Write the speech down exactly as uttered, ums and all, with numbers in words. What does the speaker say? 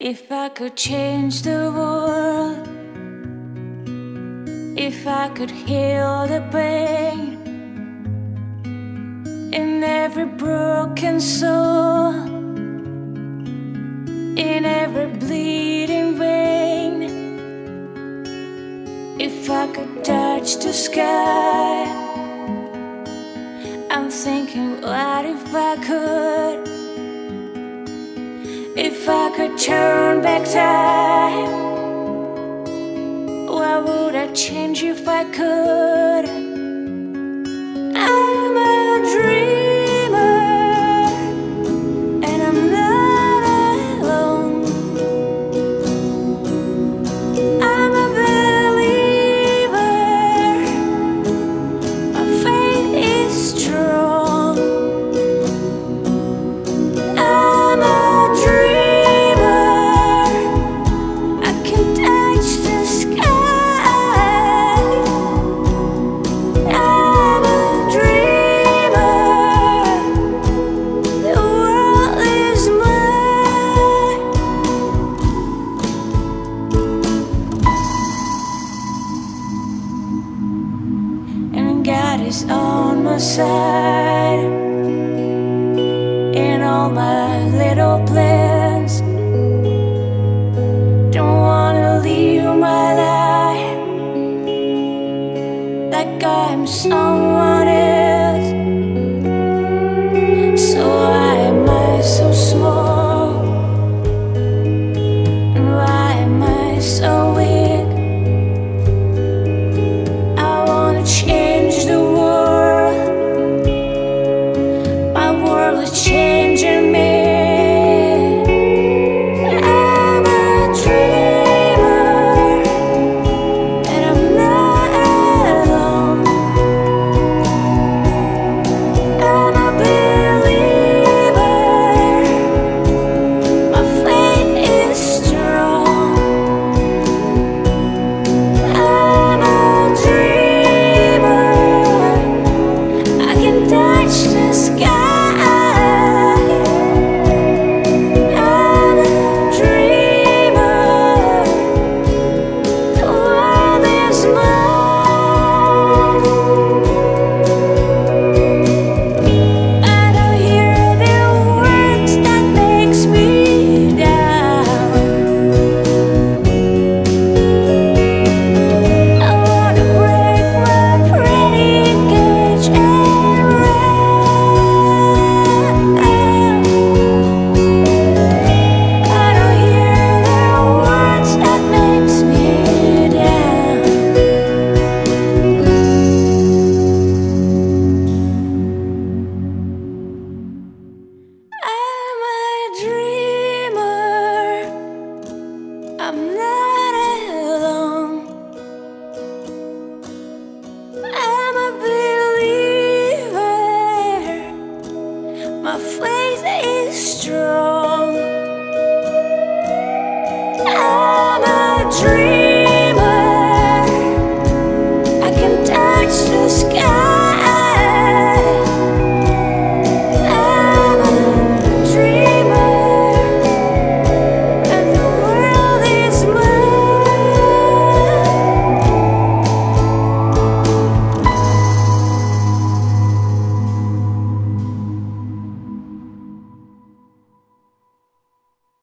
If I could change the world, if I could heal the pain in every broken soul, in every bleeding vein, if I could touch the sky, I'm thinking, what if I could? If I could turn back time, what would I change if I could? I'm a dreamer, and I'm not alone. I'm a believer, my faith is strong. I'm a God is on my side in all my little plans. Don't wanna live my life like I'm some